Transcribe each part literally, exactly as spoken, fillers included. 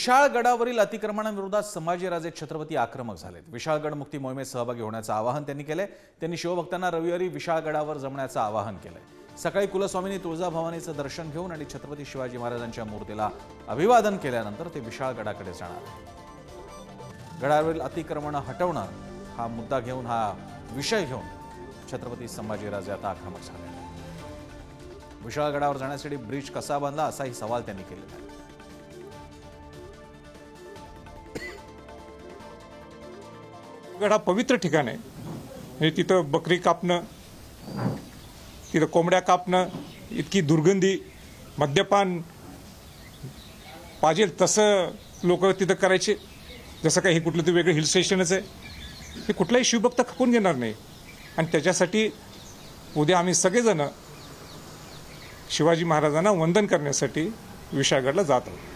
विशाळगडावरील अतिक्रमणाविरोधात संभाजीराजे छत्रपती आक्रमक झालेत। विशाळगड मुक्ती मोहिमेत सहभागी होण्याचे आवाहन त्यांनी केले। त्यांनी शिवभक्तांना रविवारी विशाळगडावर जमण्याचे आवाहन केले। सकाळी कुलस्वामिनी तुळजाभवानीचं दर्शन घेऊन आणि छत्रपती शिवाजी महाराजांच्या मूर्तीला अभिवादन केल्यानंतर ते विशाळगडाकडे जाणार। गडावरील अतिक्रमण हटवणं हा मुद्दा घेऊन हा विषय घेऊन छत्रपती संभाजीराजे आता आक्रमक झाले। विशाळगडावर जाण्यासाठी ब्रिज कसा बांधला असाही सवाल त्यांनी केलेला आहे। गड हा पवित्र ठिकाण आहे। हे तिथं बकरी कापणं, तिथं कोंबड्या कापणं, इतकी दुर्गंधी, मद्यपान पाहिजे तसं लोक तिथं करायचे, जसं काही हे कुठलं तरी वेगळं हिल स्टेशनच आहे। हे कुठलाही शिवभक्त खपून घेणार नाही आणि त्याच्यासाठी उद्या आम्ही सगळेजण शिवाजी महाराजांना वंदन करण्यासाठी विशाळगडला जात आहोत।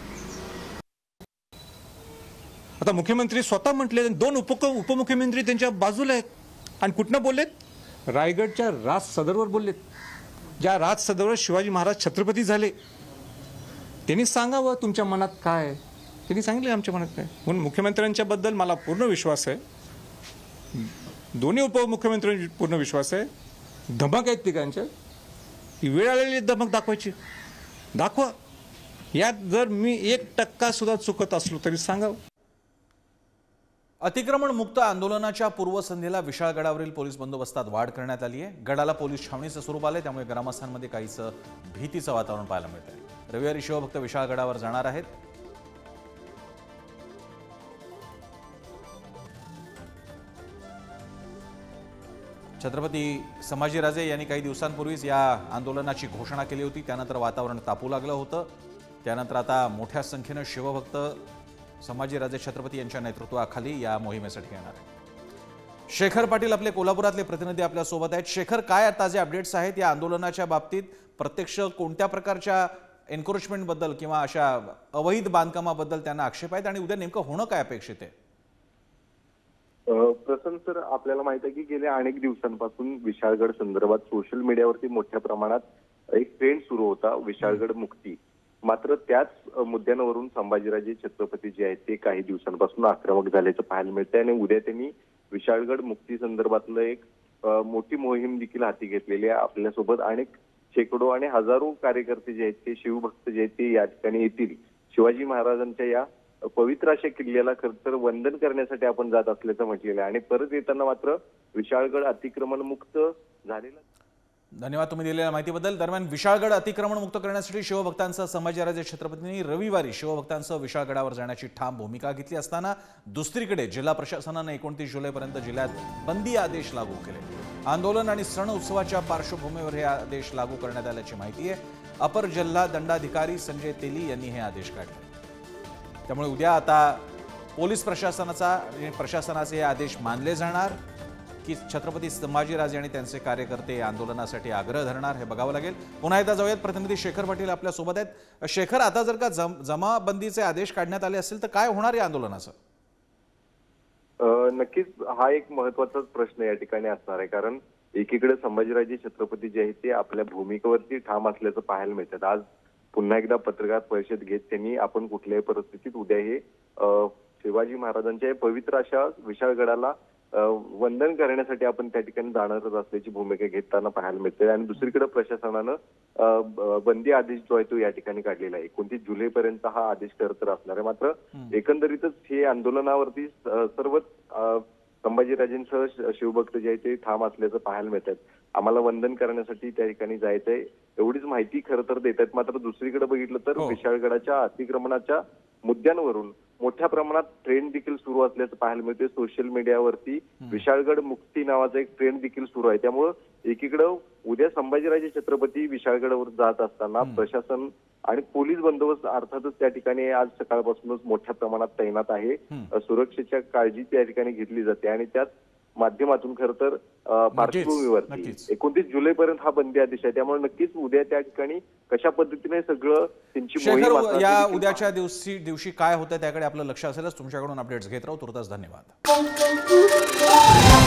आता मुख्यमंत्री स्वतः म्हटले, दोन उप उपमुख्यमंत्री त्यांच्या बाजूला आहेत आणि कुठनं बोललेत? रायगडच्या राज सदरवर बोललेत। ज्या राज सदरवर शिवाजी महाराज छत्रपती झाले, त्यांनी सांगावं तुमच्या मनात काय आहे। त्यांनी सांगितलं आमच्या मनात काय। म्हणून मुख्यमंत्र्यांच्या बद्दल मला पूर्ण विश्वास आहे, दोन्ही उपमुख्यमंत्र्यांची पूर्ण विश्वास आहे। धमक आहेत तिघांच्या, ती वेळ आलेली धमक दाखवायची, दाखवा। यात जर मी एक टक्का सुद्धा चुकत असलो तरी सांगावं। अतिक्रमण मुक्त आंदोलनाच्या पूर्वसंध्येला विशाळगडावरील पोलीस बंदोबस्तात वाढ करण्यात आली आहे। गडाला पोलीस छावणीचं स्वरूप आले, त्यामुळे ग्रामस्थांमध्ये काहीसं भीतीचं वातावरण पाहायला मिळतंय। रविवारी शिवभक्त विशाळगडावर जाणार आहेत। छत्रपती संभाजीराजे यांनी काही दिवसांपूर्वीच या आंदोलनाची घोषणा केली होती। त्यानंतर वातावरण तापू लागलं होतं। त्यानंतर आता मोठ्या संख्येने शिवभक्त संभाजीराजे छत्रपती यांच्या नेतृत्वाखाली या मोहिमेसाठी येणार आहे। शेखर पाटील आपले कोल्हापुरातले प्रतिनिधी आपल्या सोबत आहेत। शेखर, काय ताजे अपडेट्स आहेत या आंदोलनाच्या बाबतीत? प्रत्यक्ष कोणत्या प्रकारच्या एन्क्रोचमेंट बद्दल किंवा अशा अवैध बांधकामाबद्दल त्यांना आक्षेप आहेत आणि उद्या नेमकं होणं काय अपेक्षित आहे? प्रसन्न सर, आपल्याला माहित आहे की गेल्या अनेक दिवसांपासून विशाळगड संदर्भात सोशल मीडियावरती मोठ्या प्रमाणात एक ट्रेंड सुरू होता, विशाळगड मुक्ती। मात्र त्याच मुद्द्यांवरून संभाजीराजे छत्रपती जे आहेत ते काही दिवसांपासून आक्रमक झाल्याचं पाहायला मिळतंय आणि उद्या त्यांनी विशाळगड मुक्ती संदर्भातलं एक मोठी मोहीम देखील हाती घेतलेली आहे। आपल्यासोबत अनेक शेकडो आणि हजारो कार्यकर्ते जे आहेत ते शिवभक्त जे आहेत ते या ठिकाणी येतील। शिवाजी महाराजांच्या या पवित्र अशा किल्ल्याला खरं तर वंदन करण्यासाठी आपण जात असल्याचं म्हटलेलं आहे आणि परत येताना मात्र विशाळगड अतिक्रमण मुक्त झालेला। धन्यवाद तुम्ही दिलेल्या माहितीबद्दल। दरम्यान विशाळगड अतिक्रमण मुक्त करण्यासाठी शिवभक्तांसह संभाजीराजे छत्रपतींनी रविवारी शिवभक्तांसह विशाळगडावर जाण्याची ठाम भूमिका घेतली असताना दुसरीकडे जिल्हा प्रशासनाने एकोणतीस जुलैपर्यंत जिल्ह्यात बंदी आदेश लागू केले। आंदोलन आणि सण उत्सवाच्या पार्श्वभूमीवर हे आदेश लागू करण्यात आल्याची माहिती आहे। अपर जिल्हा दंडाधिकारी संजय तेली यांनी हे आदेश काढले। त्यामुळे उद्या आता पोलीस प्रशासनाचा प्रशासनाचे हे आदेश मानले जाणार की छत्रपती संभाजीराजे आणि त्यांचे कार्यकर्ते आंदोलनासाठी आग्रह धरणार हे बघावं लागेल। पुन्हा एकदा जाऊयात, प्रतिनिधी शेखर पाटील आपल्या सोबत आहेत। शेखर, आता जर का जम जमाबंदीचे आदेश काढण्यात आले असतील तर काय होणार या आंदोलनाचं? नक्कीच हा एक महत्वाचा प्रश्न या ठिकाणी असणार आहे, कारण एकीकडे संभाजीराजे छत्रपती जे आहेत ते आपल्या भूमिकेवरती ठाम असल्याचं पाहायला मिळतात। आज पुन्हा एकदा पत्रकार परिषद घेत त्यांनी आपण कुठल्याही परिस्थितीत उद्या हे शिवाजी महाराजांच्या पवित्र अशा विशाळगडाला वंदन करण्यासाठी आपण त्या ठिकाणी जाणारच असल्याची भूमिका घेताना पाहायला मिळते। आणि दुसरीकडे प्रशासनानं बंदी आदेश जो आहे तो या ठिकाणी काढलेला आहे। एकोणतीस जुलै पर्यंत हा आदेश तर असणार आहे। मात्र एकंदरीतच हे आंदोलनावरती सर्वच संभाजीराजेंसह शिवभक्त जे आहे ते ठाम असल्याचं पाहायला मिळतात। आम्हाला वंदन करण्यासाठी त्या ठिकाणी जायचंय एवढीच माहिती खरं तर देत आहेत। मात्र दुसरीकडे बघितलं तर विशाळगडाच्या अतिक्रमणाच्या मुद्द्यांवरून मोठ्या प्रमाणात ट्रेंड देखील सुरू असल्याचं पाहायला मिळते। सोशल मीडियावरती विशाळगड मुक्ती नावाचा एक ट्रेंड देखील सुरू आहे। त्यामुळं एकीकडं उद्या संभाजीराजे छत्रपती विशाळगडावर जात असताना प्रशासन आणि पोलीस बंदोबस्त अर्थातच त्या ठिकाणी आज सकाळपासूनच मोठ्या प्रमाणात तैनात आहे। सुरक्षेच्या काळजी त्या ठिकाणी घेतली जाते आणि त्याच माध्यमातून खरं तर पार्श्वभूमीवरती एकोणतीस जुलै पर्यंत हा बंदी आदेश आहे। त्यामुळे नक्कीच उद्या त्या ठिकाणी कशा पद्धतीने सगळं त्यांची मोहीम या उद्याच्या दिवशी दिवशी काय होतं त्याकडे आपलं लक्ष असेलच। तुमच्याकडून अपडेट्स घेत राहू। तुर्तास धन्यवाद।